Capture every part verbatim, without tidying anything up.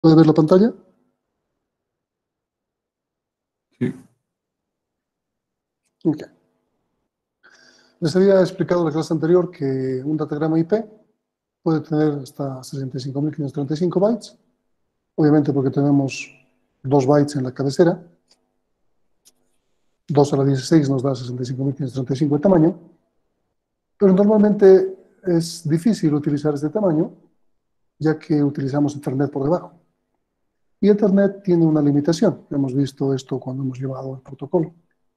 ¿Puede ver la pantalla? Sí. Ok. Les había explicado en la clase anterior que un datagrama I P puede tener hasta sesenta y cinco mil quinientos treinta y cinco bytes, obviamente porque tenemos dos bytes en la cabecera, dos a la dieciséis nos da sesenta y cinco mil quinientos treinta y cinco de tamaño, pero normalmente es difícil utilizar este tamaño, ya que utilizamos Ethernet por debajo. Y Ethernet tiene una limitación. Hemos visto esto cuando hemos llevado el protocolo.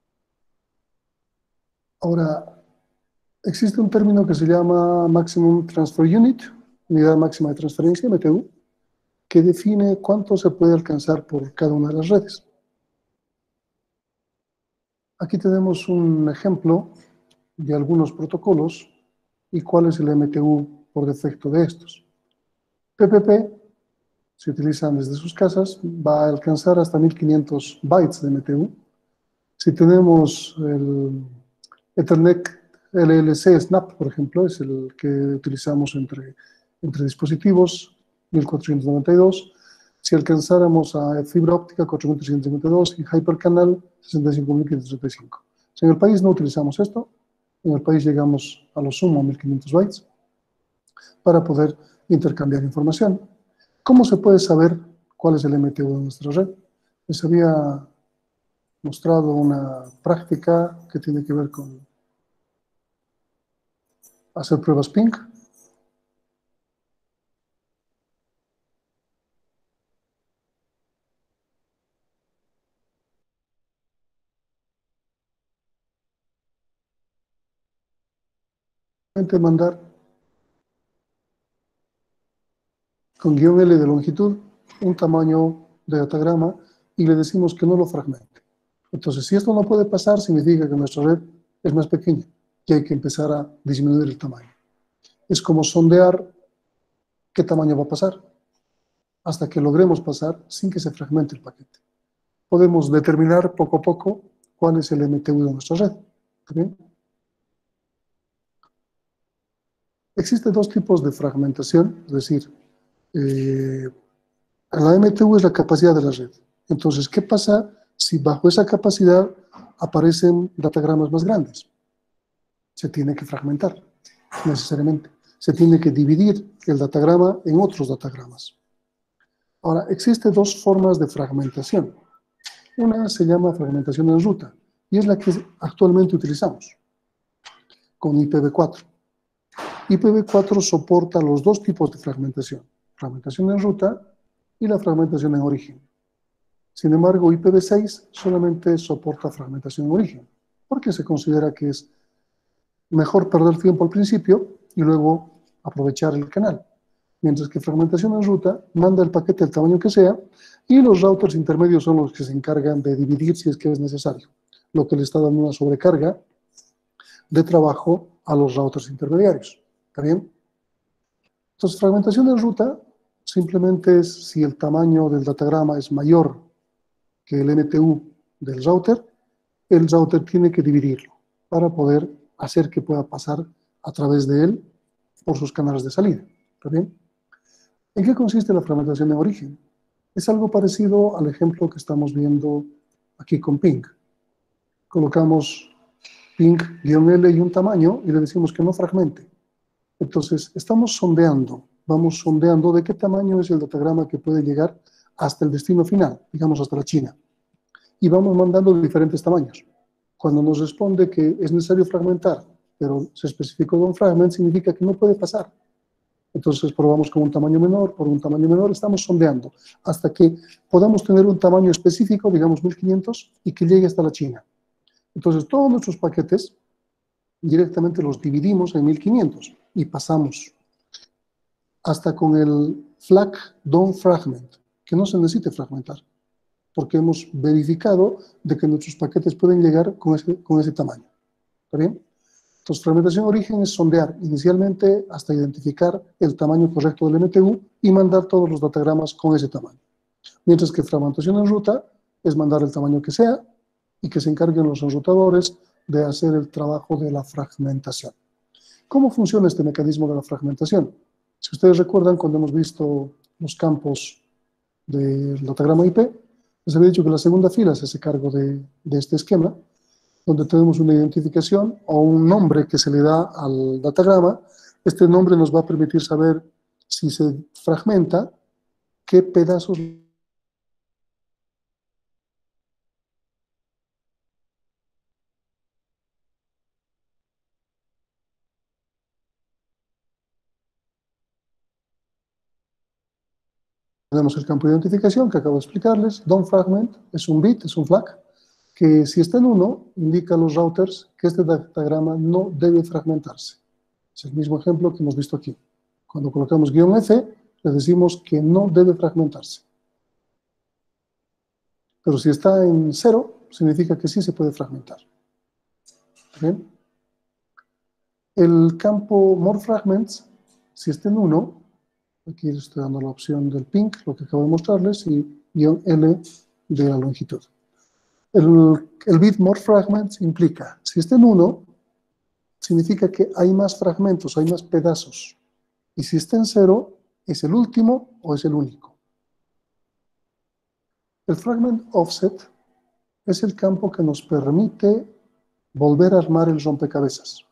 Ahora, existe un término que se llama Maximum Transfer Unit, unidad máxima de transferencia, M T U, que define cuánto se puede alcanzar por cada una de las redes. Aquí tenemos un ejemplo de algunos protocolos y cuál es el M T U por defecto de estos. P P P, si utilizan desde sus casas, va a alcanzar hasta mil quinientos bytes de M T U. Si tenemos el Ethernet L L C Snap, por ejemplo, es el que utilizamos entre, entre dispositivos, mil cuatrocientos noventa y dos. Si alcanzáramos a fibra óptica, cuatro mil trescientos cincuenta y dos, y Hypercanal, sesenta y cinco mil quinientos treinta y cinco. Si en el país no utilizamos esto, en el país llegamos a lo sumo a mil quinientos bytes para poder intercambiar información. ¿Cómo se puede saber cuál es el M T U de nuestra red? Les había mostrado una práctica que tiene que ver con hacer pruebas ping. Mandar con guión L de longitud un tamaño de datagrama y le decimos que no lo fragmente. Entonces, si esto no puede pasar, significa que nuestra red es más pequeña y hay que empezar a disminuir el tamaño. Es como sondear qué tamaño va a pasar hasta que logremos pasar sin que se fragmente el paquete. Podemos determinar poco a poco cuál es el M T U de nuestra red. ¿Está bien? Existen dos tipos de fragmentación, es decir, eh, la M T U es la capacidad de la red. Entonces, ¿qué pasa si bajo esa capacidad aparecen datagramas más grandes? Se tiene que fragmentar, necesariamente. Se tiene que dividir el datagrama en otros datagramas. Ahora, existen dos formas de fragmentación. Una se llama fragmentación en ruta, y es la que actualmente utilizamos, con I P v cuatro. I P v cuatro soporta los dos tipos de fragmentación, fragmentación en ruta y la fragmentación en origen. Sin embargo, I P v seis solamente soporta fragmentación en origen, porque se considera que es mejor perder tiempo al principio y luego aprovechar el canal. Mientras que fragmentación en ruta manda el paquete del tamaño que sea y los routers intermedios son los que se encargan de dividir si es que es necesario, lo que le está dando una sobrecarga de trabajo a los routers intermediarios. ¿Está bien? Entonces, fragmentación en ruta simplemente es si el tamaño del datagrama es mayor que el M T U del router, el router tiene que dividirlo para poder hacer que pueda pasar a través de él por sus canales de salida. ¿Está bien? ¿En qué consiste la fragmentación en origen? Es algo parecido al ejemplo que estamos viendo aquí con ping. Colocamos ping-L y un tamaño y le decimos que no fragmente. Entonces, estamos sondeando, vamos sondeando de qué tamaño es el datagrama que puede llegar hasta el destino final, digamos hasta la China. Y vamos mandando de diferentes tamaños. Cuando nos responde que es necesario fragmentar, pero se especificó un fragment, significa que no puede pasar. Entonces probamos con un tamaño menor, por un tamaño menor, estamos sondeando hasta que podamos tener un tamaño específico, digamos mil quinientos, y que llegue hasta la China. Entonces todos nuestros paquetes directamente los dividimos en mil quinientos y pasamos hasta con el flag don't fragment, que no se necesite fragmentar, porque hemos verificado de que nuestros paquetes pueden llegar con ese, con ese tamaño. ¿Está bien? Entonces, fragmentación origen es sondear inicialmente hasta identificar el tamaño correcto del M T U y mandar todos los datagramas con ese tamaño. Mientras que fragmentación en ruta es mandar el tamaño que sea y que se encarguen los enrutadores de hacer el trabajo de la fragmentación. ¿Cómo funciona este mecanismo de la fragmentación? Si ustedes recuerdan, cuando hemos visto los campos del datagrama I P, les había dicho que la segunda fila se hace cargo de, de este esquema, donde tenemos una identificación o un nombre que se le da al datagrama. Este nombre nos va a permitir saber si se fragmenta, qué pedazos tenemos. El campo de identificación que acabo de explicarles. Don't fragment es un bit, es un flag, que si está en uno, indica a los routers que este datagrama no debe fragmentarse. Es el mismo ejemplo que hemos visto aquí. Cuando colocamos guión F, le decimos que no debe fragmentarse. Pero si está en cero, significa que sí se puede fragmentar. ¿Bien? El campo more fragments, si está en uno, aquí les estoy dando la opción del pink, lo que acabo de mostrarles, y guión L de la longitud. El, el bit more fragments implica, si está en uno, significa que hay más fragmentos, hay más pedazos. Y si está en cero, ¿es el último o es el único? El fragment offset es el campo que nos permite volver a armar el rompecabezas.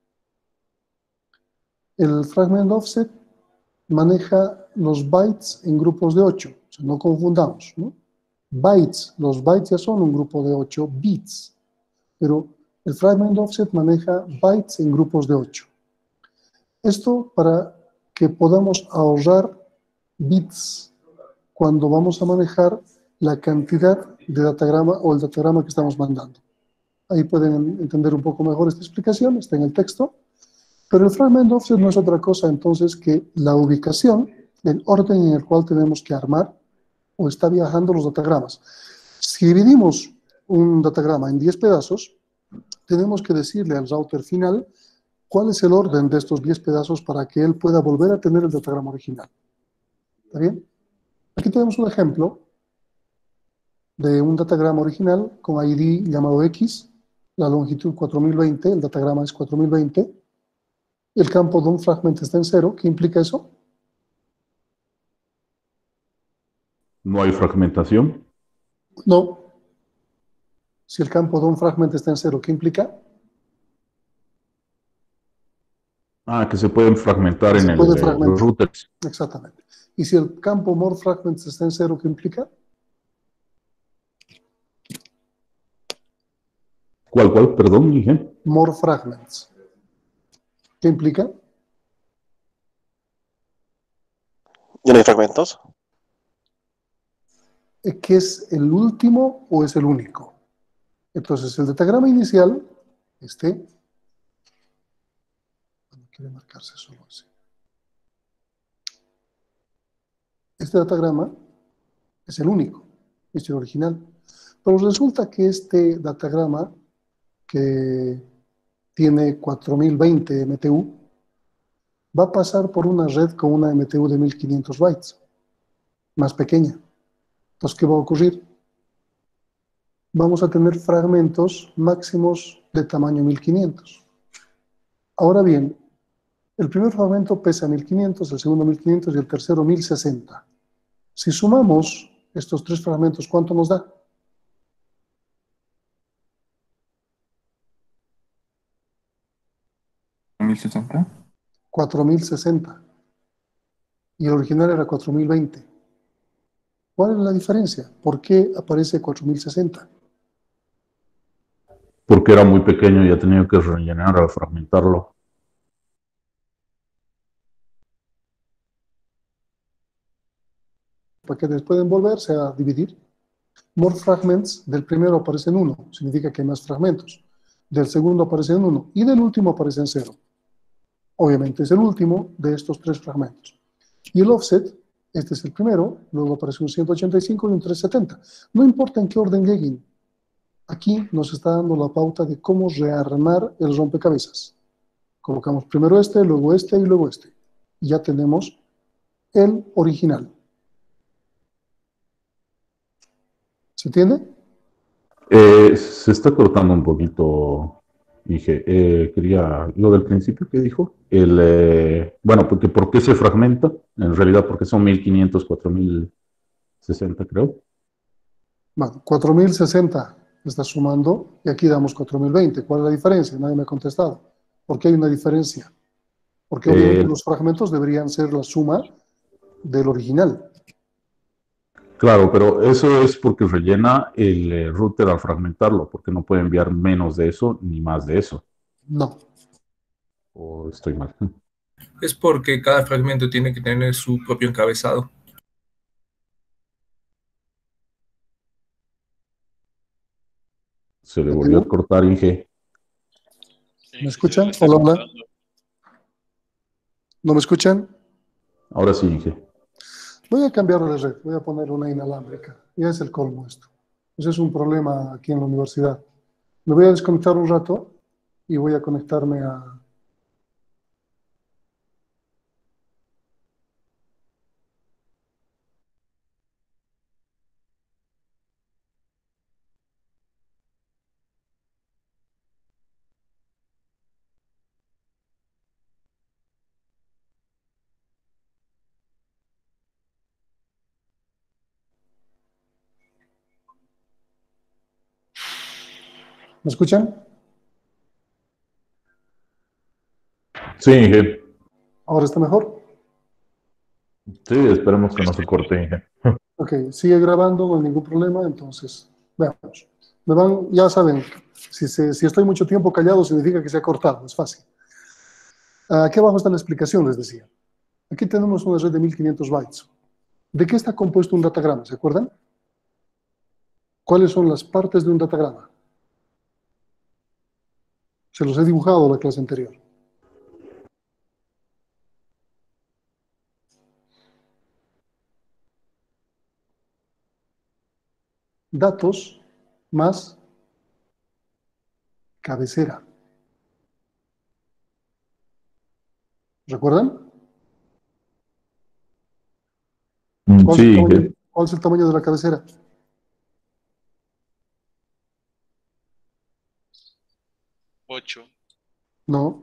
El fragment offset maneja los bytes en grupos de ocho, o sea, no confundamos, ¿no? Bytes, los bytes ya son un grupo de ocho bits, pero el fragment offset maneja bytes en grupos de ocho. Esto para que podamos ahorrar bits cuando vamos a manejar la cantidad de datagrama o el datagrama que estamos mandando. Ahí pueden entender un poco mejor esta explicación, está en el texto. Pero el fragment offset no es otra cosa entonces que la ubicación, el orden en el cual tenemos que armar o está viajando los datagramas. Si dividimos un datagrama en diez pedazos, tenemos que decirle al router final cuál es el orden de estos diez pedazos para que él pueda volver a tener el datagrama original. ¿Está bien? Aquí tenemos un ejemplo de un datagrama original con I D llamado X, la longitud cuatro mil veinte, el datagrama es cuatro mil veinte, el campo don't fragment está en cero. ¿Qué implica eso? No hay fragmentación. No. Si el campo don't fragment está en cero, ¿qué implica? Ah, que se pueden fragmentar Que en se el, puede eh, fragmentar. los routers. Exactamente. Y si el campo more fragments está en cero, ¿qué implica? ¿Cuál, cuál? Perdón, dije. More fragments. ¿Qué implica? ¿Ya no hay fragmentos? ¿Que es el último o es el único? Entonces, el datagrama inicial, este, no quiere marcarse solo así. Este datagrama es el único, es el original. Pero resulta que este datagrama, que tiene cuatro mil veinte M T U, va a pasar por una red con una M T U de mil quinientos bytes, más pequeña. Entonces, ¿qué va a ocurrir? Vamos a tener fragmentos máximos de tamaño mil quinientos. Ahora bien, el primer fragmento pesa mil quinientos, el segundo mil quinientos y el tercero mil sesenta. Si sumamos estos tres fragmentos, ¿cuánto nos da? ¿mil sesenta? cuatro mil sesenta. Y el original era cuatro mil veinte. ¿Cuál es la diferencia? ¿Por qué aparece cuatro mil sesenta? Porque era muy pequeño y ha tenido que rellenar al fragmentarlo. Para que después volverse a dividir. More fragments, del primero aparecen uno, significa que hay más fragmentos. Del segundo aparecen uno y del último aparecen cero. Obviamente es el último de estos tres fragmentos. Y el offset, este es el primero, luego aparece un ciento ochenta y cinco y un trescientos setenta. No importa en qué orden lleguen, aquí nos está dando la pauta de cómo rearmar el rompecabezas. Colocamos primero este, luego este y luego este. Y ya tenemos el original. ¿Se entiende? Eh, se está cortando un poquito, dije. Eh, quería lo del principio que dijo. El, eh, bueno, porque ¿por qué se fragmenta? En realidad porque son mil quinientos, cuatro mil sesenta, creo. Bueno, cuatro mil sesenta está sumando y aquí damos cuatro mil veinte. ¿Cuál es la diferencia? Nadie me ha contestado. ¿Por qué hay una diferencia? Porque obviamente Eh, los fragmentos deberían ser la suma del original. claro, pero eso es porque rellena el eh, router al fragmentarlo, porque no puede enviar menos de eso ni más de eso. No. O estoy mal. Es porque cada fragmento tiene que tener su propio encabezado. Se le volvió a cortar, Inge. ¿Me escuchan? Hola, hola. ¿No me escuchan? Ahora sí, Inge. Voy a cambiar de red, voy a poner una inalámbrica. Ya es el colmo esto. Ese es un problema aquí en la universidad. Me voy a desconectar un rato y voy a conectarme a... ¿Me escuchan? Sí, Inge. ¿Ahora está mejor? Sí, esperemos que no se corte, Inge. Ok, sigue grabando, no hay ningún problema, entonces, veamos. Me van, ya saben, si, se, si estoy mucho tiempo callado significa que se ha cortado, es fácil. Aquí abajo está la explicación, les decía. Aquí tenemos una red de mil quinientos bytes. ¿De qué está compuesto un datagrama? ¿Se acuerdan? ¿Cuáles son las partes de un datagrama? Se los he dibujado en la clase anterior. Datos más cabecera. ¿Recuerdan? ¿Cuál es el Sí, tamaño, Inge. cuál es el tamaño de la cabecera? ocho. No.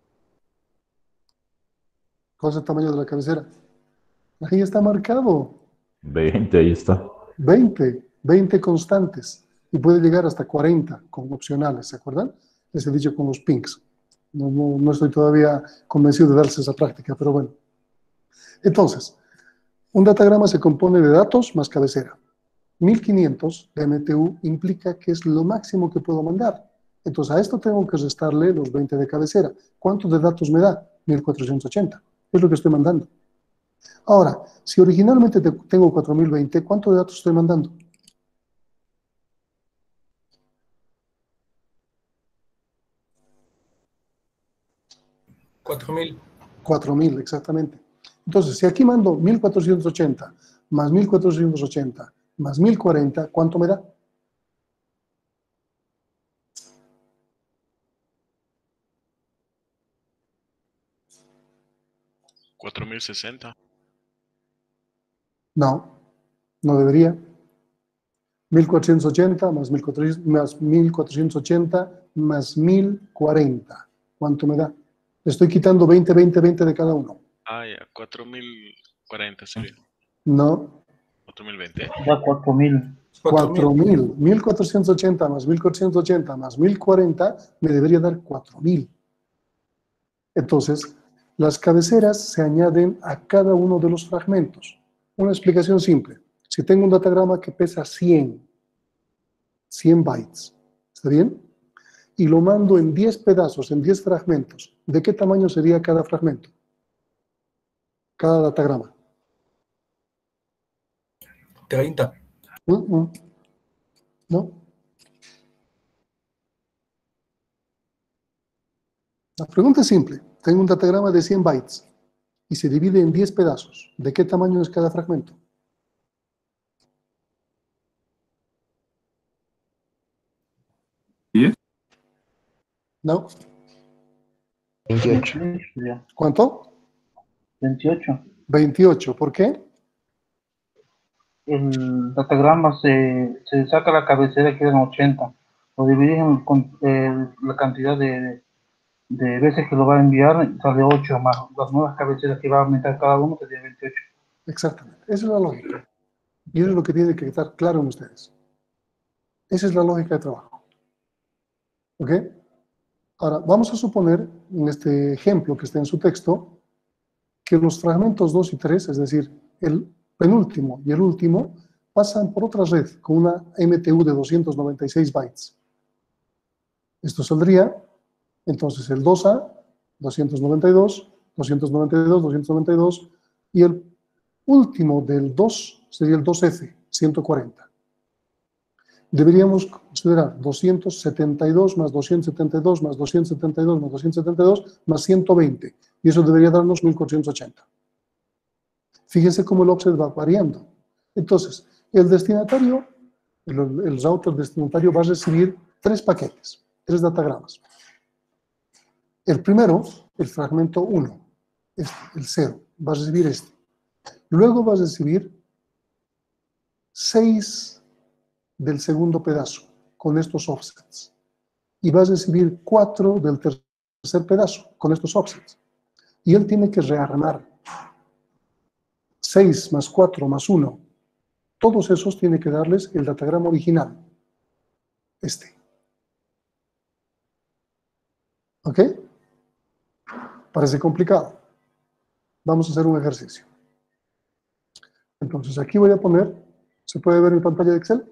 ¿Cuál es el tamaño de la cabecera? Ahí está marcado. veinte, ahí está. veinte, veinte constantes. Y puede llegar hasta cuarenta con opcionales, ¿se acuerdan? Les he dicho con los pings. No, no, no estoy todavía convencido de darles esa práctica, pero bueno. Entonces, un datagrama se compone de datos más cabecera. mil quinientos de M T U implica que es lo máximo que puedo mandar. Entonces, a esto tengo que restarle los veinte de cabecera. ¿Cuánto de datos me da? mil cuatrocientos ochenta. Es lo que estoy mandando. Ahora, si originalmente te- tengo cuatro mil veinte, ¿cuánto de datos estoy mandando? cuatro mil. cuatro mil, exactamente. Entonces, si aquí mando mil cuatrocientos ochenta más mil cuatrocientos ochenta más mil cuarenta, ¿cuánto me da? cuatro mil sesenta. No, no debería. mil cuatrocientos ochenta más mil cuatrocientos, más mil cuatrocientos ochenta más mil cuarenta. ¿Cuánto me da? Le estoy quitando veinte, veinte, veinte de cada uno. Ah, ya, cuatro mil cuarenta sería. No, cuatro mil veinte. Da cuatro mil. cuatro mil. mil cuatrocientos ochenta más mil cuatrocientos ochenta más mil cuarenta me debería dar cuatro mil. Entonces, las cabeceras se añaden a cada uno de los fragmentos. Una explicación simple. Si tengo un datagrama que pesa cien, cien bytes, ¿está bien? Y lo mando en diez pedazos, en diez fragmentos, ¿de qué tamaño sería cada fragmento? Cada datagrama. treinta. Mm, mm. ¿No? La pregunta es simple. Tengo un datagrama de cien bytes y se divide en diez pedazos. ¿De qué tamaño es cada fragmento? ¿diez? ¿No? veintiocho. ¿Cuánto? veintiocho. veintiocho. ¿Por qué? El datagrama se, se saca la cabecera, quedan ochenta. Lo divides en con- eh, la cantidad de, de veces que lo va a enviar, sale ocho más las nuevas cabeceras que va a aumentar cada uno, sería veintiocho. Exactamente. Esa es la lógica. Y eso es lo que tiene que estar claro en ustedes. Esa es la lógica de trabajo. ¿Ok? Ahora, vamos a suponer, en este ejemplo que está en su texto, que los fragmentos dos y tres, es decir, el penúltimo y el último, pasan por otra red con una M T U de doscientos noventa y seis bytes. Esto saldría, entonces, el dos A, doscientos noventa y dos, doscientos noventa y dos, doscientos noventa y dos, y el último del dos sería el dos F, ciento cuarenta. Deberíamos considerar doscientos setenta y dos más doscientos setenta y dos más doscientos setenta y dos más doscientos setenta y dos más ciento veinte, y eso debería darnos mil cuatrocientos ochenta. Fíjense cómo el offset va variando. Entonces, el destinatario, el, el router destinatario va a recibir tres paquetes, tres datagramas. El primero, el fragmento uno, este, el cero, va a recibir este. Luego va a recibir seis del segundo pedazo, con estos offsets. Y va a recibir cuatro del tercer pedazo, con estos offsets. Y él tiene que rearmar seis más cuatro más uno. Todos esos tiene que darles el datagrama original. Este. ¿Ok? Parece complicado. Vamos a hacer un ejercicio. Entonces, aquí voy a poner, ¿se puede ver en pantalla de Excel?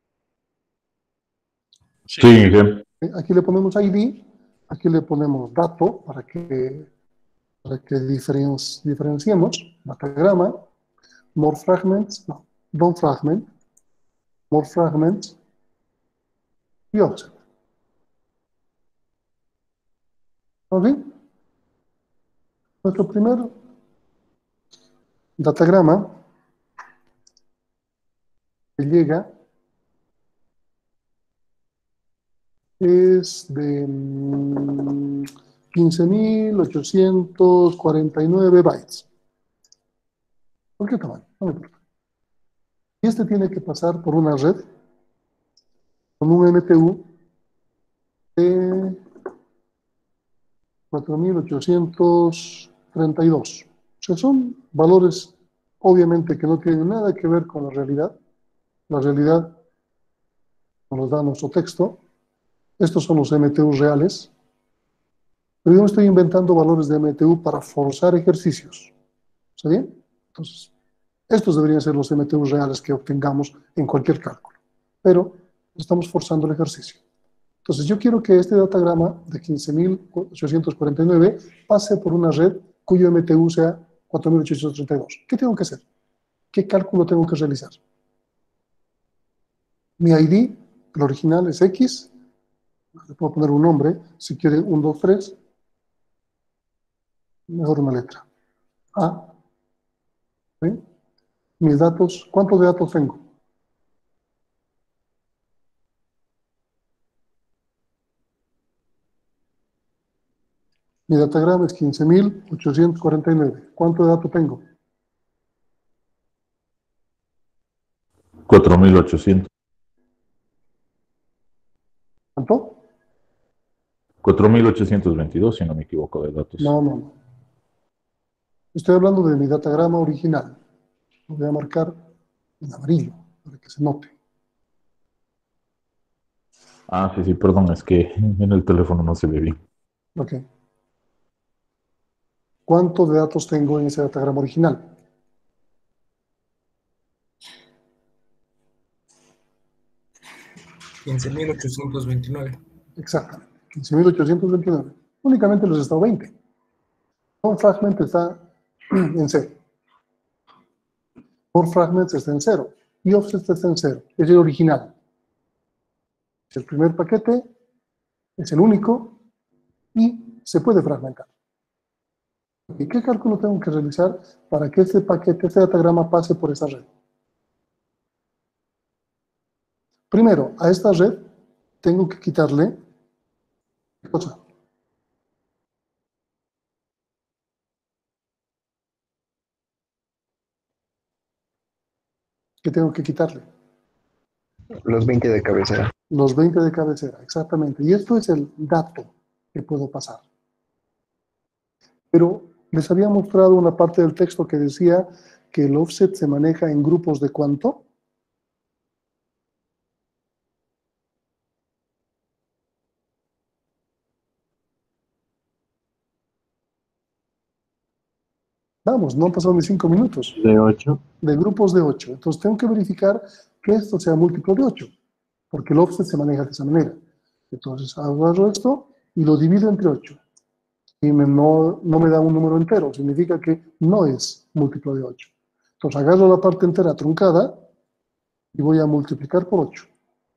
Sí. Sí, bien. Aquí le ponemos I D, aquí le ponemos dato para que, para que diferenci- diferenciemos, datagrama, more fragments, no, don't fragment, more fragments y offset. ¿Ok? Nuestro primer datagrama que llega es de mm, quince mil ochocientos cuarenta y nueve bytes. Cualquier tamaño, no me importa. Y este tiene que pasar por una red con un M T U de cuatro mil ochocientos treinta y dos. O sea, son valores, obviamente, que no tienen nada que ver con la realidad. La realidad nos los da nuestro texto. Estos son los M T U reales. Pero yo me estoy inventando valores de M T U para forzar ejercicios. ¿Está bien? Entonces, estos deberían ser los M T U reales que obtengamos en cualquier cálculo. Pero estamos forzando el ejercicio. Entonces, yo quiero que este datagrama de quince mil ochocientos cuarenta y nueve pase por una red cuyo M T U sea cuatro mil ochocientos treinta y dos. ¿Qué tengo que hacer? ¿Qué cálculo tengo que realizar? Mi I D, el original es X. Le puedo poner un nombre. Si quiere uno, dos, tres. Mejor una letra. A. ¿Sí? Mis datos, ¿cuántos de datos tengo? Mi datagrama es quince mil ochocientos cuarenta y nueve. ¿Cuánto de datos tengo? cuatro mil ochocientos. ¿Cuánto? cuatro mil ochocientos veintidós, si no me equivoco, de datos. No, no, no. Estoy hablando de mi datagrama original. Lo voy a marcar en amarillo para que se note. Ah, sí, sí, perdón, es que en el teléfono no se ve bien. Ok. ¿Cuántos de datos tengo en ese datagrama original? quince mil ochocientos veintinueve. Exactamente. quince mil ochocientos veintinueve. Únicamente los he estado veinte. Un fragment está en cero. Por fragments está en cero. Y offset está en cero. Es el original. Es el primer paquete, es el único y se puede fragmentar. ¿Y qué cálculo tengo que realizar para que este paquete, este datagrama pase por esa red? Primero, a esta red tengo que quitarle ¿qué cosa? ¿Qué tengo que quitarle? Los veinte de cabecera. Los veinte de cabecera, exactamente. Y esto es el dato que puedo pasar. Pero les había mostrado una parte del texto que decía que el offset se maneja en grupos de cuánto? Vamos, no han pasado ni cinco minutos. De ocho. De grupos de ocho. Entonces tengo que verificar que esto sea múltiplo de ocho, porque el offset se maneja de esa manera. Entonces agarro esto y lo divido entre ocho. Y me, no, no me da un número entero, significa que no es múltiplo de ocho. Entonces agarro la parte entera truncada y voy a multiplicar por ocho.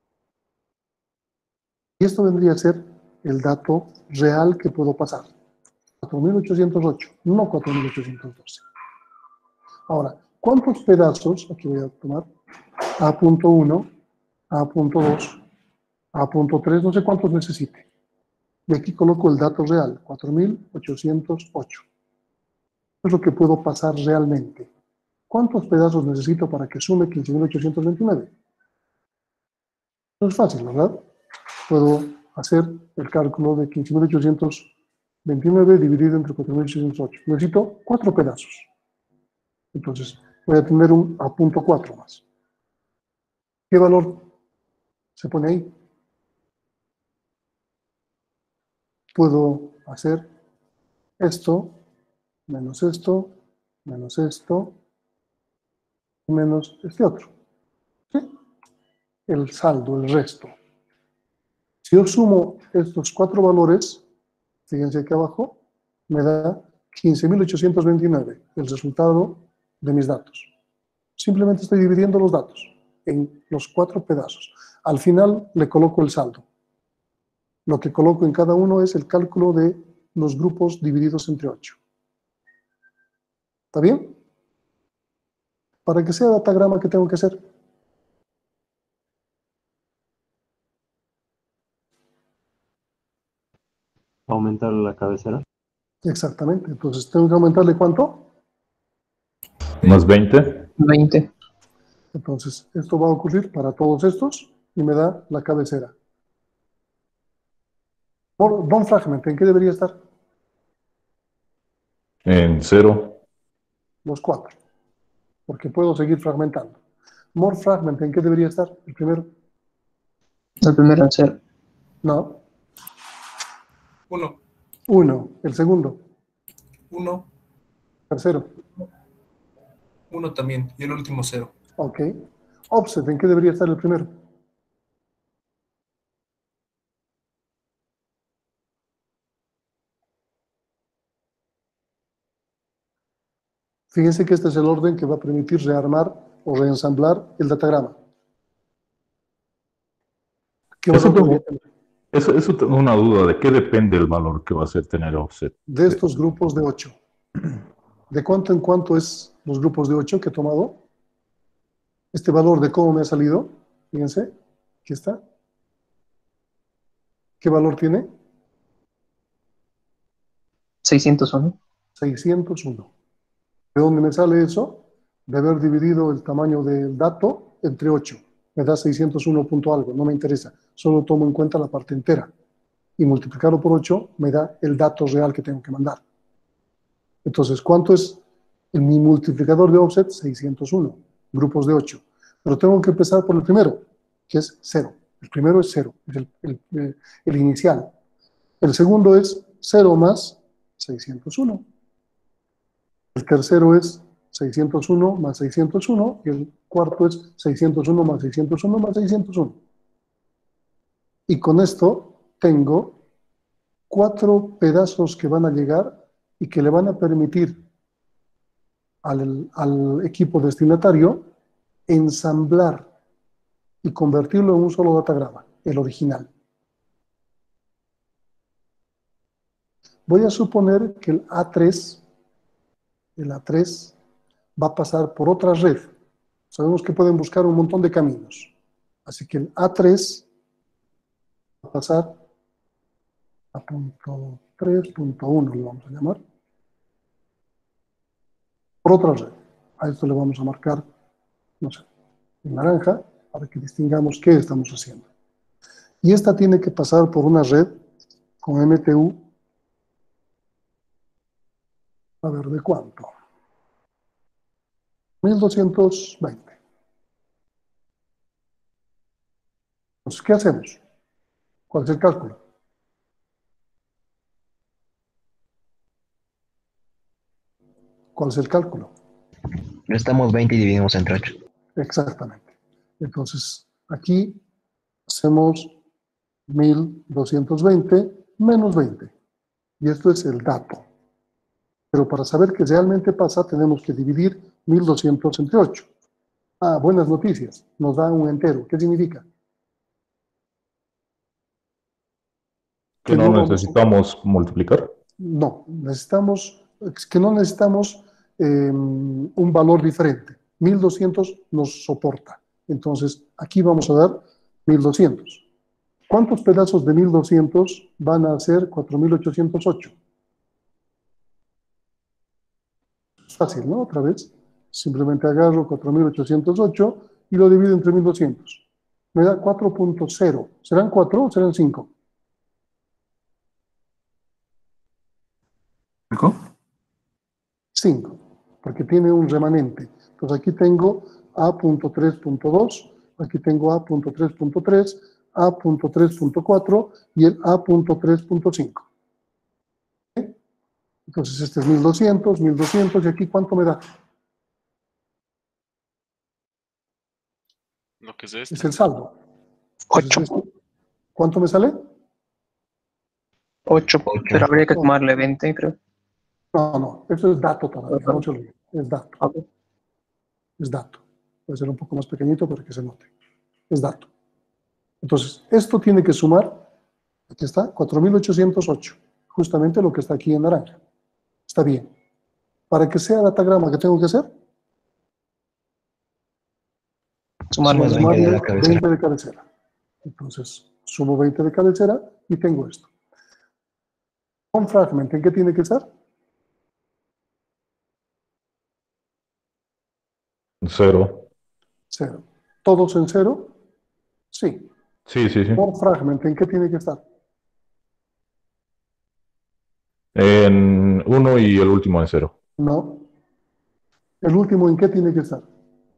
Y esto vendría a ser el dato real que puedo pasar. cuatro mil ochocientos ocho, no cuatro mil ochocientos doce. Ahora, ¿cuántos pedazos? Aquí voy a tomar A punto uno, A punto dos, A punto tres, no sé cuántos necesite. Y aquí coloco el dato real, cuatro mil ochocientos ocho. Es lo que puedo pasar realmente. ¿Cuántos pedazos necesito para que sume quince mil ochocientos veintinueve? No es fácil, ¿verdad? Puedo hacer el cálculo de quince mil ochocientos veintinueve dividido entre cuatro mil ochocientos ocho. Necesito cuatro pedazos. Entonces, voy a tener un A punto cuatro más. ¿Qué valor se pone ahí? Puedo hacer esto, menos esto, menos esto, menos este otro. ¿Sí? El saldo, el resto. Si yo sumo estos cuatro valores, fíjense aquí abajo, me da quince mil ochocientos veintinueve, el resultado de mis datos. Simplemente estoy dividiendo los datos en los cuatro pedazos. Al final le coloco el saldo. Lo que coloco en cada uno es el cálculo de los grupos divididos entre ocho. ¿Está bien? Para que sea datagrama, ¿qué tengo que hacer? Aumentar la cabecera. Exactamente. Entonces, ¿tengo que aumentarle cuánto? Más veinte. veinte. Entonces, esto va a ocurrir para todos estos y me da la cabecera. Por Don Fragment, ¿en qué debería estar? En cero. Los cuatro. Porque puedo seguir fragmentando. More Fragment, ¿en qué debería estar? El primero. El primero en cero. No. Uno, Uno. El segundo. uno, Tercero. uno también. Y el último cero. Ok. Offset, ¿en qué debería estar el primero? Fíjense que este es el orden que va a permitir rearmar o reensamblar el datagrama. ¿Qué Eso valor tengo, debería tener? eso, eso tengo una duda, ¿de qué depende el valor que va a ser tener offset? De estos grupos de ocho. ¿De cuánto en cuánto es los grupos de ocho que he tomado? Este valor de cómo me ha salido, fíjense, aquí está. ¿Qué valor tiene? seiscientos uno. seiscientos uno. ¿De dónde me sale eso? De haber dividido el tamaño del dato entre ocho. Me da seiscientos uno punto algo, no me interesa. Solo tomo en cuenta la parte entera. Y multiplicarlo por ocho me da el dato real que tengo que mandar. Entonces, ¿cuánto es en mi multiplicador de offset? seiscientos uno, grupos de ocho. Pero tengo que empezar por el primero, que es cero. El primero es cero, es el, el, el, el inicial. El segundo es cero más seiscientos uno. El tercero es seiscientos uno más seiscientos uno. Y el cuarto es seiscientos uno más seiscientos uno más seiscientos uno. Y con esto tengo cuatro pedazos que van a llegar y que le van a permitir al, al equipo destinatario ensamblar y convertirlo en un solo datagrama, el original. Voy a suponer que el A tres, el A tres va a pasar por otra red. Sabemos que pueden buscar un montón de caminos. Así que el A tres va a pasar a punto tres punto uno, le vamos a llamar, por otra red. A esto le vamos a marcar, no sé, en naranja, para que distingamos qué estamos haciendo. Y esta tiene que pasar por una red con M T U, a ver, ¿de cuánto? mil doscientos veinte. Entonces, ¿qué hacemos? ¿Cuál es el cálculo? ¿Cuál es el cálculo? Restamos veinte y dividimos entre ocho. Exactamente. Entonces, aquí hacemos mil doscientos veinte menos veinte. Y esto es el dato. Pero para saber qué realmente pasa, tenemos que dividir mil doscientos entre ocho. Ah, buenas noticias. Nos da un entero. ¿Qué significa? Que no necesitamos multiplicar. No, necesitamos, es que no necesitamos eh, un valor diferente. mil doscientos nos soporta. Entonces, aquí vamos a dar mil doscientos. ¿Cuántos pedazos de mil doscientos van a ser cuatro mil ochocientos ocho? Es fácil, ¿no? Otra vez. Simplemente agarro cuatro mil ochocientos ocho y lo divido entre mil doscientos. Me da cuatro punto cero. ¿Serán cuatro o serán cinco? cinco, porque tiene un remanente. Entonces aquí tengo A punto tres punto dos, aquí tengo A punto tres punto tres, A punto tres punto cuatro y el A punto tres punto cinco. ¿Okay? Entonces este es mil doscientos, mil doscientos y aquí ¿cuánto me da? Lo que es este. Es el saldo. ocho. Entonces, este, ¿cuánto me sale? ocho, pero habría que tomarle veinte, creo. No, no, eso es dato todavía, no se olvide, es dato. Okay. Es dato. Puede ser un poco más pequeñito para que se note. Es dato. Entonces, esto tiene que sumar, aquí está, cuatro mil ochocientos ocho, justamente lo que está aquí en naranja. Está bien. Para que sea datagrama, ¿qué tengo que hacer? Sumarle Sumas veinte de la Sumarle cabecera. veinte de cabecera. Entonces, sumo veinte de cabecera y tengo esto. Con fragment, ¿en qué tiene que estar? Cero. Cero. ¿Todos en cero? Sí. Sí, sí, sí. Por fragment, ¿en qué tiene que estar? En uno y el último en cero. No. ¿El último en qué tiene que estar?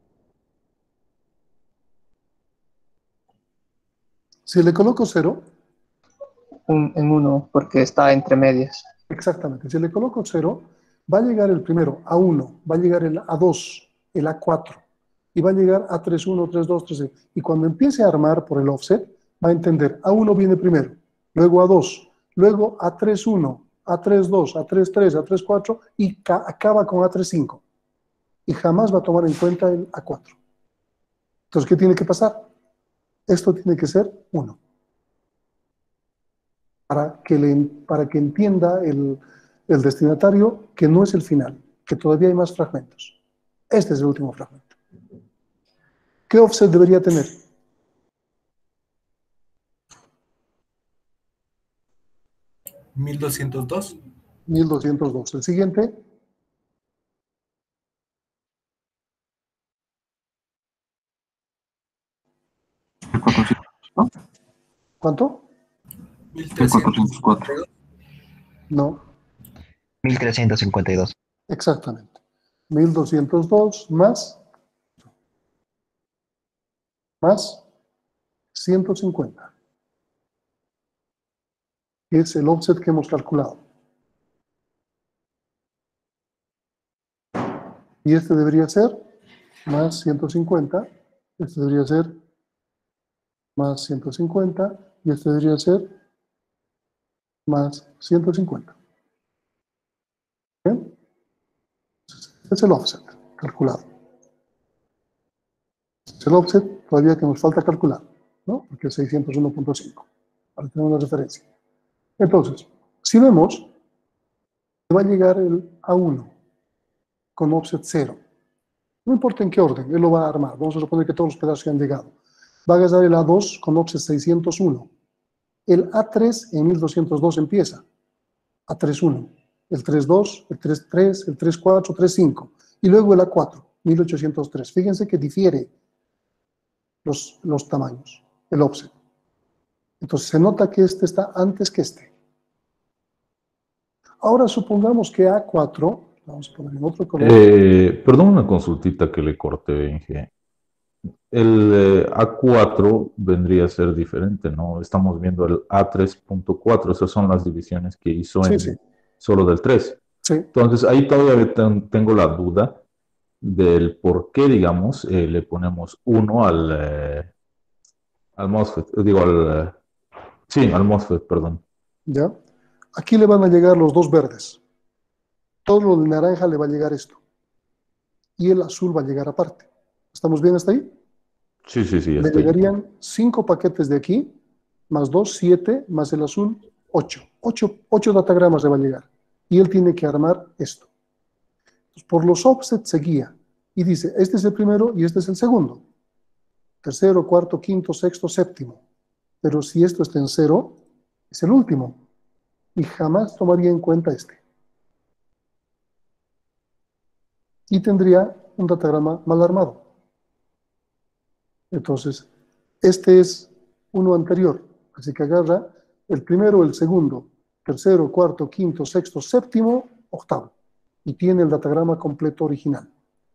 Si le coloco cero, Un, en uno, porque está entre medias. exactamente, si le coloco cero, va a llegar el primero a uno, va a llegar el A dos, el A cuatro, y va a llegar a tres uno, tres dos, tres seis. Y cuando empiece a armar por el offset, va a entender, A uno viene primero, luego A dos, luego A tres uno, A tres dos, A tres tres, A tres cuatro, y acaba con A tres cinco. Y jamás va a tomar en cuenta el A cuatro. Entonces, ¿qué tiene que pasar? Esto tiene que ser uno. Para que, le, para que entienda el, el destinatario que no es el final, que todavía hay más fragmentos. Este es el último fragmento. ¿Qué offset debería tener? mil doscientos dos. mil doscientos dos. El siguiente. ¿Cuánto? mil trescientos cuatro. No, mil trescientos cincuenta y dos. exactamente. mil doscientos dos más, más ciento cincuenta. Es el offset que hemos calculado. Y este debería ser más ciento cincuenta, este debería ser más ciento cincuenta, y este debería ser más ciento cincuenta. ¿Bien? Este es el offset calculado. Este es el offset todavía que nos falta calcular, ¿no? Porque es seiscientos uno punto cinco, para tener una referencia. Entonces, si vemos, va a llegar el A uno con offset cero. No importa en qué orden, él lo va a armar. Vamos a suponer que todos los pedazos han llegado. Va a gastar el A dos con offset seiscientos uno. El A tres en mil doscientos dos empieza. A tres uno. El tres dos, el tres tres, el tres cuatro, tres cinco. Y luego el A cuatro, mil ochocientos tres. Fíjense que difiere los, los tamaños, el offset. Entonces se nota que este está antes que este. Ahora supongamos que A cuatro, Vamos a poner en otro color. Eh, perdón, una consultita que le corté, Benje. El eh, A cuatro vendría a ser diferente, ¿no? Estamos viendo el A tres punto cuatro, esas son las divisiones que hizo Sí, en sí. solo del tres. Sí, Entonces, ahí todavía ten- tengo la duda del por qué, digamos, eh, le ponemos uno al, eh, al MOSFET, eh, digo, al, eh, sí, al MOSFET, perdón. ¿ya? Aquí le van a llegar los dos verdes. Todo lo de naranja le va a llegar esto. Y el azul va a llegar aparte. ¿Estamos bien hasta ahí? Sí, sí, sí, Le está ahí. llegarían cinco paquetes de aquí, más dos, siete, más el azul, ocho. Ocho, ocho datagramas le va a llegar. Y él tiene que armar esto. Entonces, por los offsets se guía. Y dice, este es el primero y este es el segundo. Tercero, cuarto, quinto, sexto, séptimo. Pero si esto está en cero, es el último. Y jamás tomaría en cuenta este. Y tendría un datagrama mal armado. Entonces, este es uno anterior. Así que agarra el primero, el segundo, tercero, cuarto, quinto, sexto, séptimo, octavo. Y tiene el datagrama completo original.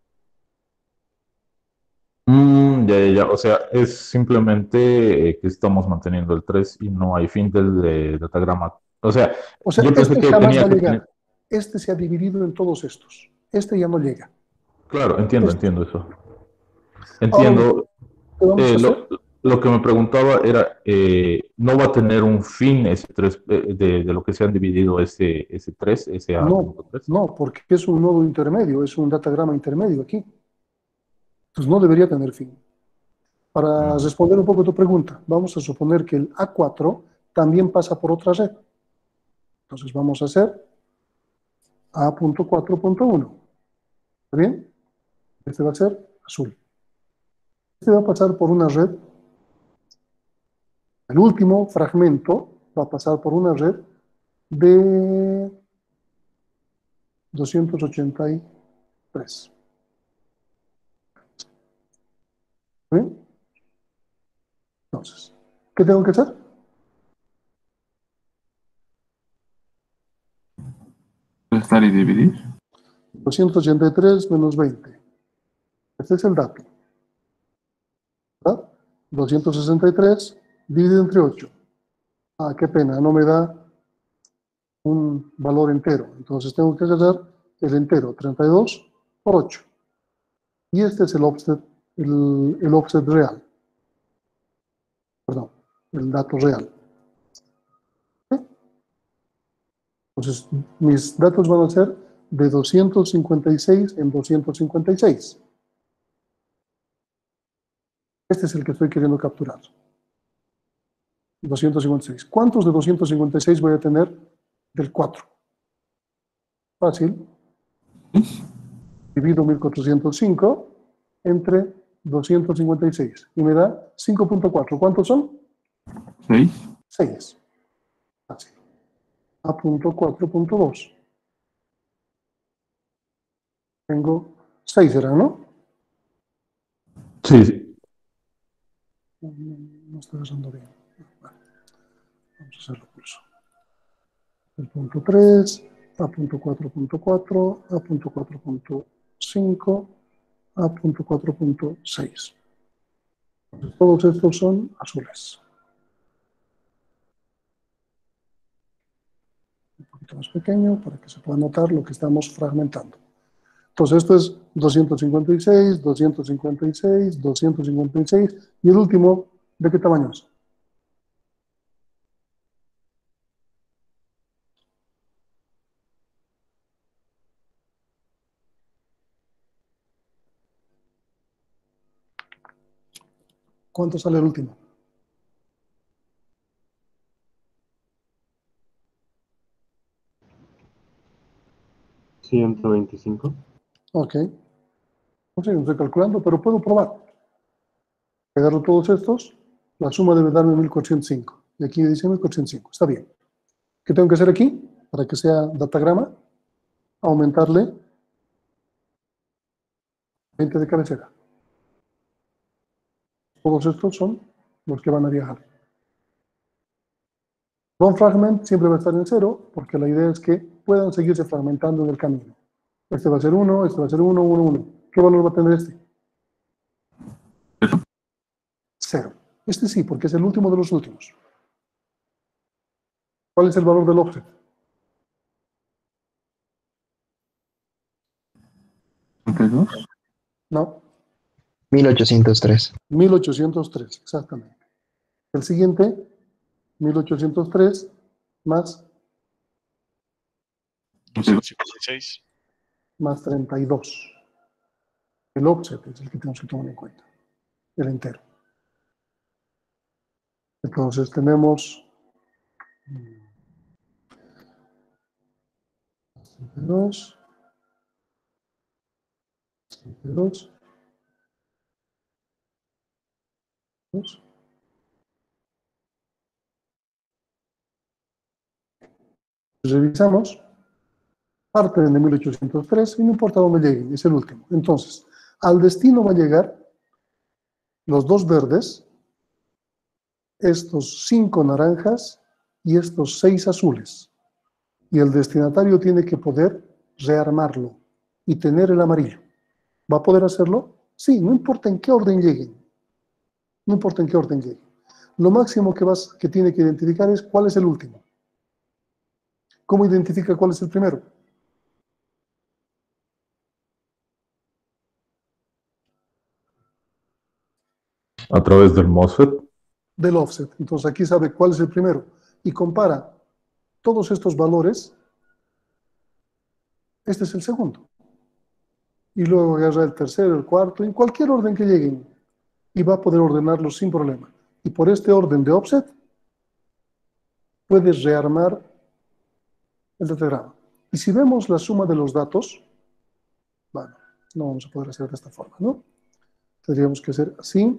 Mm, ya, ya, ya. O sea, es simplemente eh, que estamos manteniendo el tres y no hay fin del de, datagrama. O sea, O sea, yo pensé este que jamás va tenía a que tener. llegar. Este se ha dividido en todos estos. Este ya no llega. Claro, entiendo, Este. entiendo eso. Ahora, lo Entiendo. que vamos a Eh, hacer, lo, lo que me preguntaba era, eh, ¿no va a tener un fin ese tres, eh, de, de lo que se han dividido ese, ese tres, ese no, A punto tres? no, porque es un nodo intermedio, es un datagrama intermedio aquí. Entonces no debería tener fin. Para Mm. responder un poco a tu pregunta, vamos a suponer que el A cuatro también pasa por otra red. Entonces vamos a hacer A punto cuatro punto uno. ¿Está bien? Este va a ser azul. Este va a pasar por una red. El último fragmento va a pasar por una red de doscientos ochenta y tres. ¿Está bien? Entonces, ¿qué tengo que hacer? Restar y dividir. doscientos ochenta y tres menos veinte. Este es el dato. ¿Verdad? doscientos sesenta y tres dividido entre ocho. Ah, qué pena, no me da un valor entero. Entonces tengo que hacer el entero, treinta y dos por ocho. Y este es el offset, el, el offset real. Perdón, el dato real. ¿Sí? Entonces, mis datos van a ser de doscientos cincuenta y seis en doscientos cincuenta y seis. Este es el que estoy queriendo capturar. doscientos cincuenta y seis. ¿Cuántos de doscientos cincuenta y seis voy a tener del cuatro? Fácil. Divido mil cuatrocientos cinco entre doscientos cincuenta y seis y me da cinco punto cuatro. ¿Cuántos son? seis. seis. Fácil. A punto cuatro punto dos. Tengo seis, ¿era, no? Sí, sí. No, no estoy usando bien. Vale. Vamos a hacerlo por eso. El punto tres, A punto cuatro punto cuatro, A punto cuatro punto cinco, A punto cuatro punto seis. Todos estos son azules. Un poquito más pequeño para que se pueda notar lo que estamos fragmentando. Entonces esto es doscientos cincuenta y seis, doscientos cincuenta y seis, doscientos cincuenta y seis y el último, ¿de qué tamaño es? ¿Cuánto sale el último? ciento veinticinco. Ok. No sé, no estoy calculando, pero puedo probar. Agarro todos estos, la suma debe darme mil cuatrocientos cinco. Y aquí dice mil cuatrocientos cinco, está bien. ¿Qué tengo que hacer aquí? Para que sea datagrama, aumentarle veinte de cabecera. Todos estos son los que van a viajar. Run fragment siempre va a estar en cero, porque la idea es que puedan seguirse fragmentando en el camino. Este va a ser uno, este va a ser uno, uno, uno. ¿Qué valor va a tener este? Cero. Este sí, porque es el último de los últimos. ¿Cuál es el valor del offset? ¿treinta y dos? No, mil ochocientos tres. mil ochocientos tres, exactamente. El siguiente, mil ochocientos tres más, doscientos cincuenta y seis. más treinta y dos. El offset es el que tenemos que tomar en cuenta, el entero. Entonces tenemos treinta y dos, treinta y dos, dos. Revisamos, parten de mil ochocientos tres y no importa dónde lleguen, es el último. Entonces, al destino va a llegar los dos verdes, estos cinco naranjas y estos seis azules. Y el destinatario tiene que poder rearmarlo y tener el amarillo. ¿Va a poder hacerlo? Sí, no importa en qué orden lleguen. No importa en qué orden lleguen. Lo máximo que, vas, que tiene que identificar es cuál es el último. ¿Cómo identifica cuál es el primero? A través del MOSFET. Del offset. Entonces aquí sabe cuál es el primero y compara todos estos valores. Este es el segundo. Y luego agarra el tercero, el cuarto, en cualquier orden que lleguen. Y va a poder ordenarlos sin problema. Y por este orden de offset, puedes rearmar el datagrama. Y si vemos la suma de los datos, bueno, no vamos a poder hacer de esta forma, ¿no? Tendríamos que hacer así,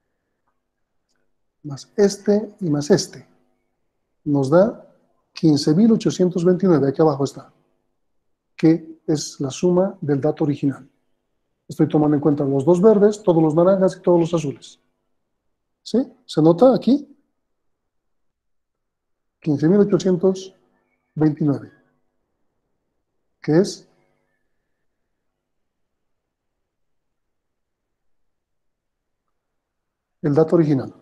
más este y más este. Nos da quince mil ochocientos veintinueve, aquí abajo está, que es la suma del dato original. Estoy tomando en cuenta los dos verdes, todos los naranjas y todos los azules. ¿Sí? ¿Se nota aquí? quince mil ochocientos veintinueve, que es el dato original.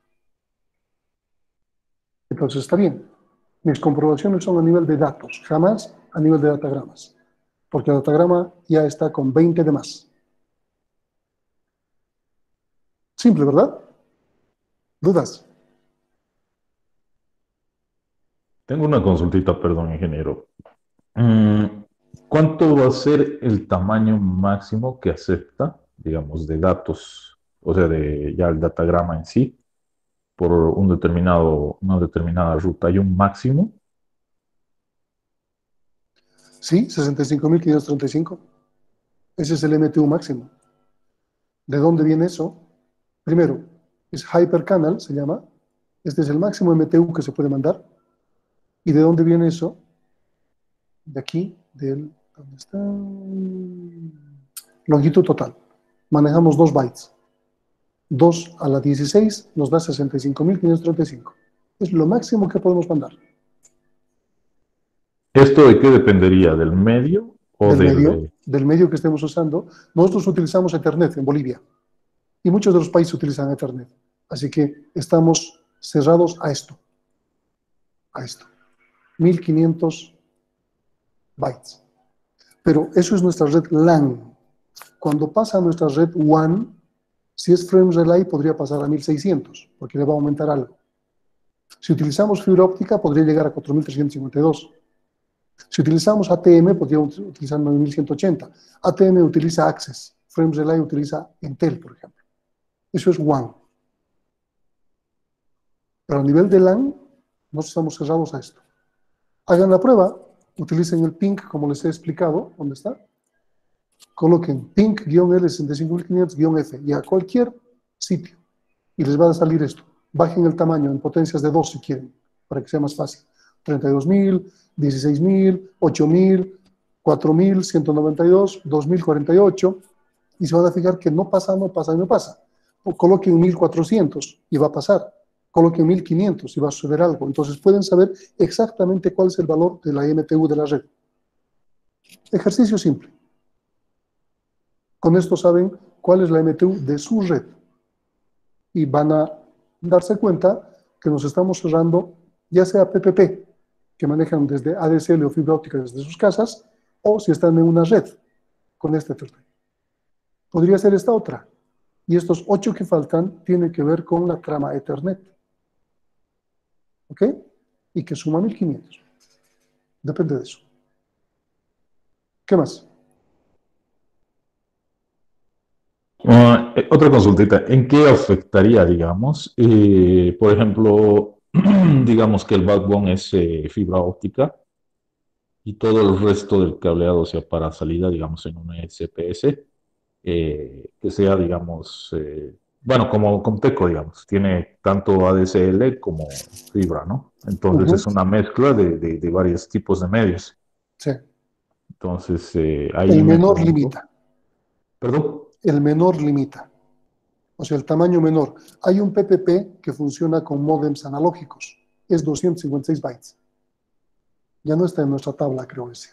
Entonces está bien. Mis comprobaciones son a nivel de datos, jamás a nivel de datagramas, porque el datagrama ya está con veinte de más. Simple, ¿verdad? ¿Dudas? Tengo una consultita, perdón, ingeniero. ¿Cuánto va a ser el tamaño máximo que acepta, digamos, de datos, o sea, de ya el datagrama en sí, por un determinado, una determinada ruta? ¿Hay un máximo? Sí, sesenta y cinco mil quinientos treinta y cinco. Ese es el M T U máximo. ¿De dónde viene eso? Primero, es Hypercanal, se llama. Este es el máximo M T U que se puede mandar. ¿Y de dónde viene eso? De aquí, del... ¿Dónde está? Longitud total. Manejamos dos bytes. dos a la dieciséis nos da sesenta y cinco mil quinientos treinta y cinco. Es lo máximo que podemos mandar. ¿Esto de qué dependería? ¿Del medio o del, del, medio, del medio que estemos usando? Nosotros utilizamos Ethernet en Bolivia. Y muchos de los países utilizan Ethernet. Así que estamos cerrados a esto. A esto. mil quinientos bytes. Pero eso es nuestra red LAN. Cuando pasa a nuestra red WAN, si es Frames Relay, podría pasar a mil seiscientos, porque le va a aumentar algo. Si utilizamos fibra óptica, podría llegar a cuatro mil trescientos cincuenta y dos. Si utilizamos A T M, podríamos utilizar nueve mil ciento ochenta. A T M utiliza Access. Frames Relay utiliza Intel, por ejemplo. Eso es WAN. Pero a nivel de LAN, no estamos cerrados a esto. Hagan la prueba, utilicen el ping, como les he explicado, ¿dónde está? Coloquen ping-L sesenta y cinco mil quinientos-F y a cualquier sitio y les va a salir esto. Bajen el tamaño en potencias de dos si quieren, para que sea más fácil. treinta y dos mil, dieciséis mil, ocho mil, cuatro mil ciento noventa y dos, dos mil cuarenta y ocho y se van a fijar que no pasa, no pasa y no pasa. O coloquen mil cuatrocientos y va a pasar. Coloquen mil quinientos y va a suceder algo. Entonces pueden saber exactamente cuál es el valor de la M T U de la red. Ejercicio simple. Con esto saben cuál es la M T U de su red. Y van a darse cuenta que nos estamos cerrando ya sea P P P, que manejan desde A D S L o fibra óptica desde sus casas, o si están en una red con este Ethernet. Podría ser esta otra. Y estos ocho que faltan tienen que ver con la trama Ethernet. ¿Ok? Y que suma mil quinientos. Depende de eso. ¿Qué más? Uh, eh, otra consultita. ¿En qué afectaría, digamos? Eh, por ejemplo, digamos que el backbone es eh, fibra óptica y todo el resto del cableado sea para salida, digamos, en un S P S, eh, que sea, digamos, eh, bueno, como Comteco, digamos, tiene tanto A D S L como fibra, ¿no? Entonces Ujú. es una mezcla de, de- de varios tipos de medios. Sí. Entonces, eh, ahí El me menor pregunto, limita. ¿perdón? El menor limita. O sea, el tamaño menor. Hay un P P P que funciona con módems analógicos. Es doscientos cincuenta y seis bytes. Ya no está en nuestra tabla, creo ese.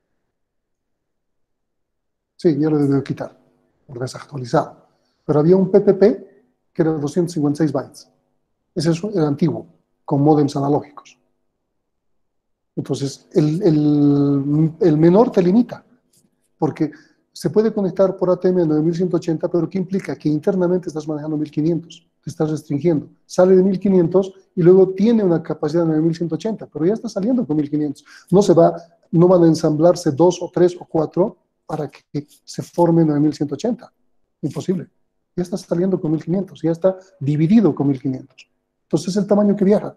Sí, ya lo debo quitar, por desactualizado. Pero había un P P P que era doscientos cincuenta y seis bytes. Ese es el antiguo, con módems analógicos. Entonces, el, el, el menor te limita, porque se puede conectar por A T M a nueve mil ciento ochenta, pero ¿qué implica? Que internamente estás manejando mil quinientos, te estás restringiendo. Sale de mil quinientos y luego tiene una capacidad de nueve mil ciento ochenta, pero ya está saliendo con mil quinientos. No se va, no van a ensamblarse dos o tres o cuatro para que se forme nueve mil ciento ochenta. Imposible. Ya está saliendo con mil quinientos, ya está dividido con mil quinientos. Entonces es el tamaño que viaja.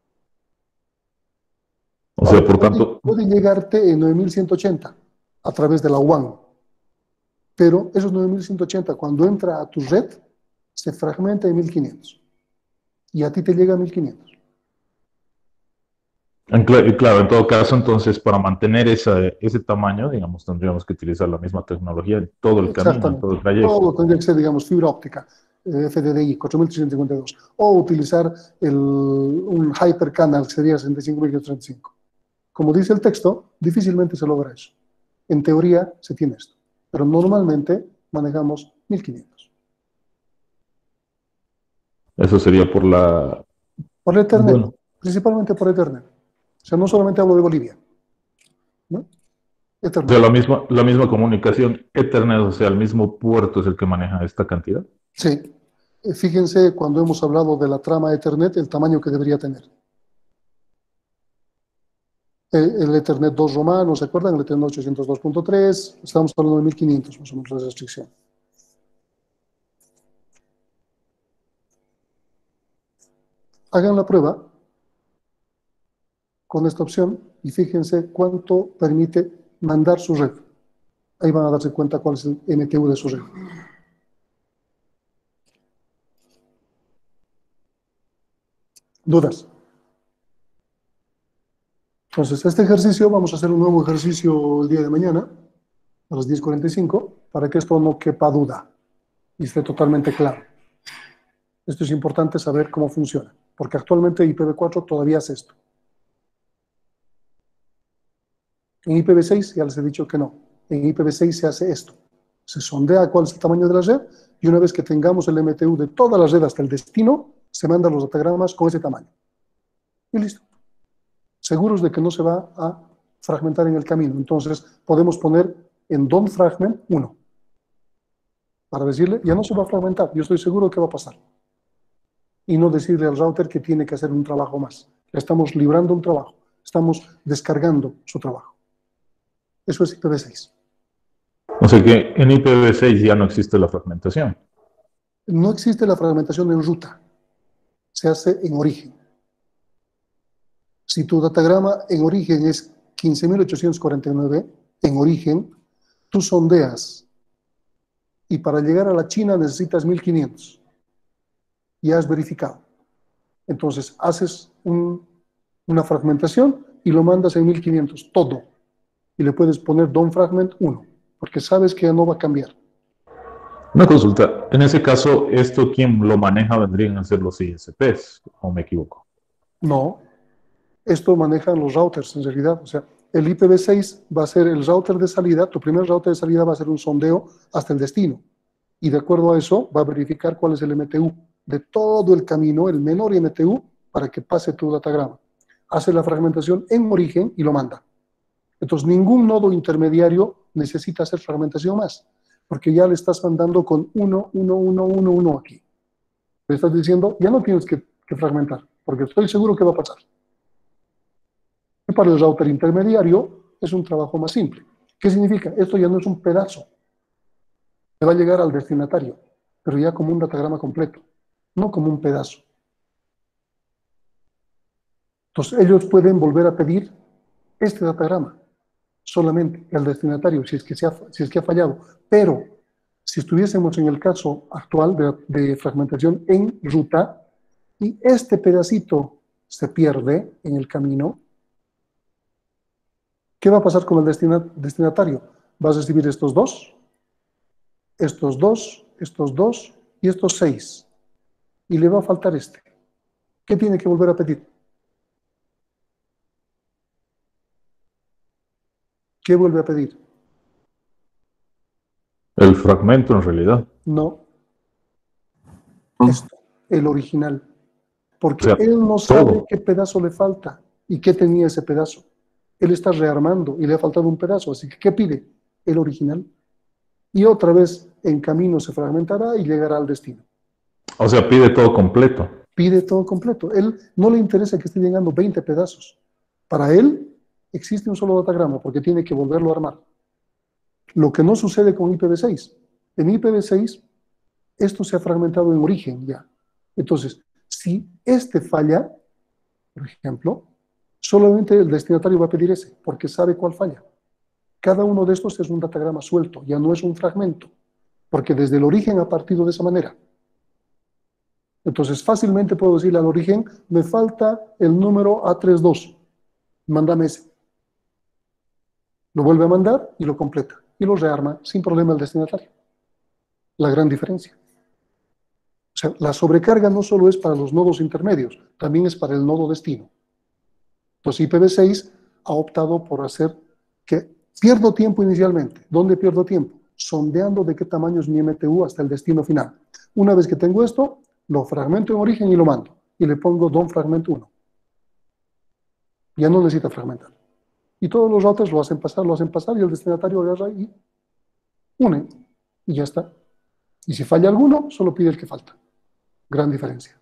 O sea, por Puede, tanto, puede llegarte en nueve mil ciento ochenta a través de la U A N, pero esos nueve mil ciento ochenta cuando entra a tu red se fragmenta en mil quinientos y a ti te llega a mil quinientos. en cla- y claro, en todo caso, entonces, para mantener esa- ese tamaño, digamos, tendríamos que utilizar la misma tecnología en todo el camino, en Exactamente. todo el trayecto. Todo tendría que ser, digamos, fibra óptica, eh, F D D I cuatro mil trescientos cincuenta y dos, o utilizar el, un hypercanal que sería sesenta y cinco mil quinientos treinta y cinco. Como dice el texto, difícilmente se logra eso. En teoría se tiene esto, pero normalmente manejamos mil quinientos. Eso sería por la... Por Ethernet, Bueno, principalmente por Ethernet. O sea, no solamente hablo de Bolivia, ¿no? o sea, Ethernet. la misma, la misma comunicación Ethernet, o sea, el mismo puerto es el que maneja esta cantidad. Sí. Eh, Fíjense cuando hemos hablado de la trama Ethernet, el tamaño que debería tener. El, el Ethernet dos romano, ¿se acuerdan? El Ethernet ochocientos dos punto tres, estamos hablando de mil quinientos, más o menos, la restricción. Hagan la prueba con esta opción y fíjense cuánto permite mandar su red. Ahí van a darse cuenta cuál es el M T U de su red. ¿Dudas? Entonces, este ejercicio, vamos a hacer un nuevo ejercicio el día de mañana, a las diez cuarenta y cinco, para que esto no quepa duda y esté totalmente claro. Esto es importante saber cómo funciona, porque actualmente I P v cuatro todavía hace esto. En I P v seis ya les he dicho que no. En I P v seis se hace esto. Se sondea cuál es el tamaño de la red y una vez que tengamos el M T U de toda la red hasta el destino, se mandan los datagramas con ese tamaño. Y listo. Seguros de que no se va a fragmentar en el camino. Entonces, podemos poner en don't fragment uno. Para decirle, ya no se va a fragmentar. Yo estoy seguro que va a pasar. Y no decirle al router que tiene que hacer un trabajo más. Estamos librando un trabajo. Estamos descargando su trabajo. Eso es I P v seis. O sea que en I P v seis ya no existe la fragmentación. No existe la fragmentación en ruta. Se hace en origen. Si tu datagrama en origen es quince mil ochocientos cuarenta y nueve, en origen, tú sondeas y para llegar a la China necesitas mil quinientos. Ya has verificado. Entonces, haces un, una fragmentación y lo mandas en mil quinientos, todo. Y le puedes poner don't fragment uno, porque sabes que ya no va a cambiar. Una consulta. En ese caso, ¿esto quién lo maneja vendrían a ser los I S Ps? ¿O me equivoco? No. Esto manejan los routers, en realidad. O sea, el I P v seis va a ser el router de salida, tu primer router de salida va a ser un sondeo hasta el destino. Y de acuerdo a eso, va a verificar cuál es el M T U de todo el camino, el menor M T U, para que pase tu datagrama. Hace la fragmentación en origen y lo manda. Entonces, ningún nodo intermediario necesita hacer fragmentación más, porque ya le estás mandando con uno, uno, uno, uno, uno aquí. Le estás diciendo, ya no tienes que, que fragmentar, porque estoy seguro que va a pasar. Y para el router intermediario es un trabajo más simple. ¿Qué significa? Esto ya no es un pedazo. Le va a llegar al destinatario, pero ya como un datagrama completo, no como un pedazo. Entonces, ellos pueden volver a pedir este datagrama solamente al destinatario, si es que, se ha, si es que ha fallado. Pero, si estuviésemos en el caso actual de, de fragmentación en ruta, y este pedacito se pierde en el camino, ¿qué va a pasar con el destina, destinatario? Vas a recibir estos dos, estos dos, estos dos y estos seis. Y le va a faltar este. ¿Qué tiene que volver a pedir? ¿Qué vuelve a pedir? El fragmento en realidad. No. Esto, el original. Porque O sea, él no sabe todo. qué pedazo le falta y qué tenía ese pedazo. Él está rearmando y le ha faltado un pedazo. Así que, ¿qué pide? El original. Y otra vez en camino se fragmentará y llegará al destino. O sea, pide todo completo. Pide todo completo. Él no le interesa que esté llegando veinte pedazos. Para él existe un solo datagrama porque tiene que volverlo a armar. Lo que no sucede con I P v seis. En I P v seis esto se ha fragmentado en origen ya. Entonces, si este falla, por ejemplo, solamente el destinatario va a pedir ese porque sabe cuál falla. Cada uno de estos es un datagrama suelto, ya no es un fragmento, porque desde el origen ha partido de esa manera. Entonces, fácilmente puedo decirle al origen, me falta el número A treinta y dos, mándame ese. Lo vuelve a mandar y lo completa, y lo rearma sin problema el destinatario. La gran diferencia. O sea, la sobrecarga no solo es para los nodos intermedios, también es para el nodo destino. Entonces, I P v seis ha optado por hacer que pierdo tiempo inicialmente. ¿Dónde pierdo tiempo? Sondeando de qué tamaño es mi M T U hasta el destino final. Una vez que tengo esto, lo fragmento en origen y lo mando. Y le pongo D O M fragment uno. Ya no necesita fragmentar. Y todos los routers lo hacen pasar, lo hacen pasar y el destinatario agarra y une. Y ya está. Y si falla alguno, solo pide el que falta. Gran diferencia.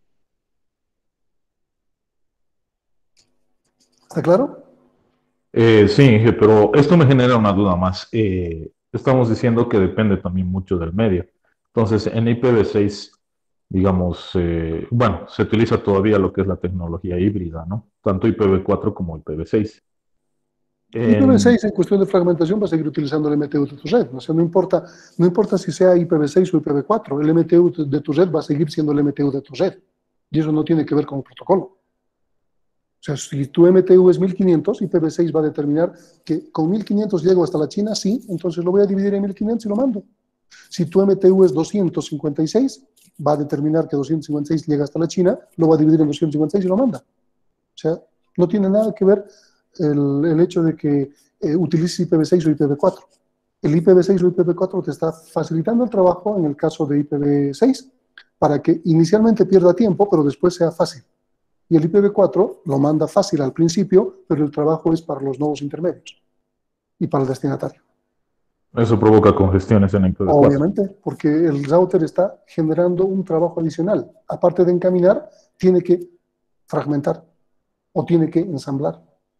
¿Está claro? Eh, sí, pero esto me genera una duda más. Eh, estamos diciendo que depende también mucho del medio. Entonces, en I P v seis, digamos, eh, bueno, se utiliza todavía lo que es la tecnología híbrida, ¿no? Tanto I P v cuatro como I P v seis. En I P v seis, en cuestión de fragmentación, va a seguir utilizando el M T U de tu red. O sea, no importa, no importa si sea I P v seis o I P v cuatro, el M T U de tu red va a seguir siendo el M T U de tu red. Y eso no tiene que ver con el protocolo. O sea, si tu M T U es mil quinientos, I P v seis va a determinar que con mil quinientos llego hasta la China, sí, entonces lo voy a dividir en mil quinientos y lo mando. Si tu M T U es doscientos cincuenta y seis, va a determinar que doscientos cincuenta y seis llega hasta la China, lo va a dividir en doscientos cincuenta y seis y lo manda. O sea, no tiene nada que ver el, el hecho de que eh, utilices I P v seis o I P v cuatro. El I P v seis o I P v cuatro te está facilitando el trabajo en el caso de I P v seis para que inicialmente pierda tiempo, pero después sea fácil. Y el I P v cuatro lo manda fácil al principio, pero el trabajo es para los nodos intermedios y para el destinatario. Eso provoca congestiones en I P v cuatro. Obviamente, porque el router está generando un trabajo adicional. Aparte de encaminar, tiene que fragmentar o tiene que ensamblar.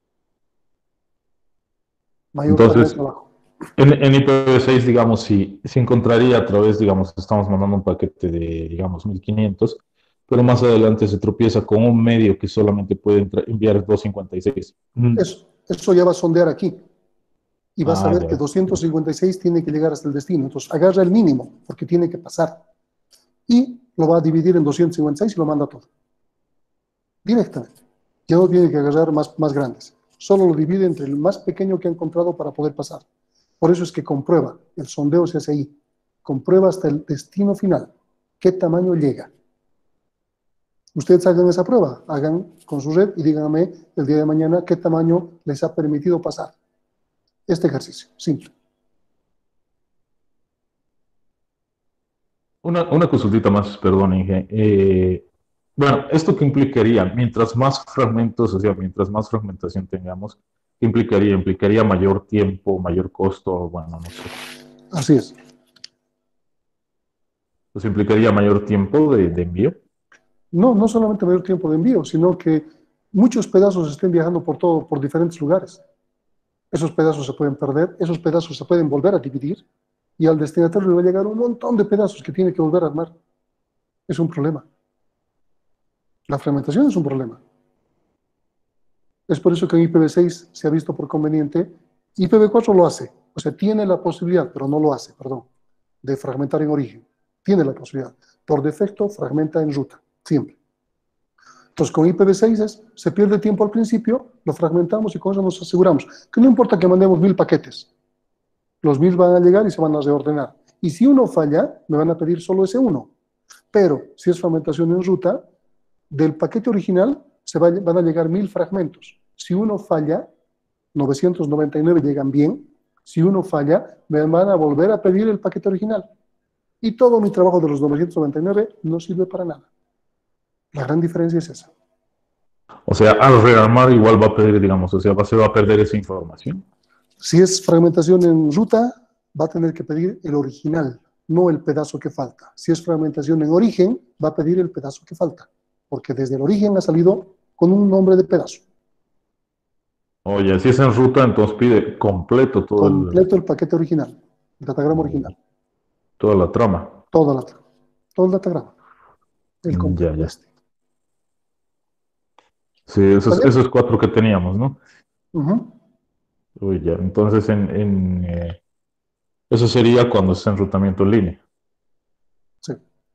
Mayor Entonces, trabajo. En, en I P v seis, digamos, si, si encontraría a través, digamos, estamos mandando un paquete de, digamos, mil quinientos, pero más adelante se tropieza con un medio que solamente puede enviar doscientos cincuenta y seis. Mm. Eso, eso ya va a sondear aquí. Y vas Ah, a ver ya. que doscientos cincuenta y seis tiene que llegar hasta el destino. Entonces, agarra el mínimo, porque tiene que pasar. Y lo va a dividir en doscientos cincuenta y seis y lo manda todo. Directamente. Ya no tiene que agarrar más, más grandes. Solo lo divide entre el más pequeño que ha encontrado para poder pasar. Por eso es que comprueba. El sondeo se hace ahí. Comprueba hasta el destino final. ¿Qué tamaño llega? Ustedes hagan esa prueba, hagan con su red y díganme el día de mañana qué tamaño les ha permitido pasar este ejercicio, simple. Una, una consultita más, perdón, Inge. Eh, bueno, ¿esto qué implicaría? Mientras más fragmentos, o sea, mientras más fragmentación tengamos, ¿qué implicaría? ¿Implicaría mayor tiempo, mayor costo? Bueno, no sé. Así es. Pues implicaría mayor tiempo de, de envío. No, no solamente mayor tiempo de envío, sino que muchos pedazos estén viajando por todo, por diferentes lugares. Esos pedazos se pueden perder, esos pedazos se pueden volver a dividir y al destinatario le va a llegar un montón de pedazos que tiene que volver a armar. Es un problema. La fragmentación es un problema. Es por eso que en I P v seis se ha visto por conveniente. I P v cuatro lo hace, o sea, tiene la posibilidad, pero no lo hace, perdón, de fragmentar en origen. Tiene la posibilidad. Por defecto, fragmenta en ruta, siempre. Entonces, con I P v seis es, se pierde tiempo al principio, lo fragmentamos y con eso nos aseguramos que no importa que mandemos mil paquetes, los mil van a llegar y se van a reordenar. Y si uno falla, me van a pedir solo ese uno. Pero, si es fragmentación en ruta, del paquete original se va, van a llegar mil fragmentos. Si uno falla, novecientos noventa y nueve llegan bien. Si uno falla, me van a volver a pedir el paquete original. Y todo mi trabajo de los novecientos noventa y nueve no sirve para nada. La gran diferencia es esa. O sea, al rearmar igual va a pedir, digamos, o sea, se va a perder esa información. Si es fragmentación en ruta, va a tener que pedir el original, no el pedazo que falta. Si es fragmentación en origen, va a pedir el pedazo que falta, porque desde el origen ha salido con un nombre de pedazo. Oye, si es en ruta, entonces pide completo todo Completo el, el paquete original, el datagrama original. Toda la trama. Toda la trama. Todo el datagrama. El completo. Ya, ya. Sí, esos, esos cuatro que teníamos, ¿no? Uh-huh. Uy, ya. Entonces, en, en, eh, eso sería cuando es enrutamiento en línea.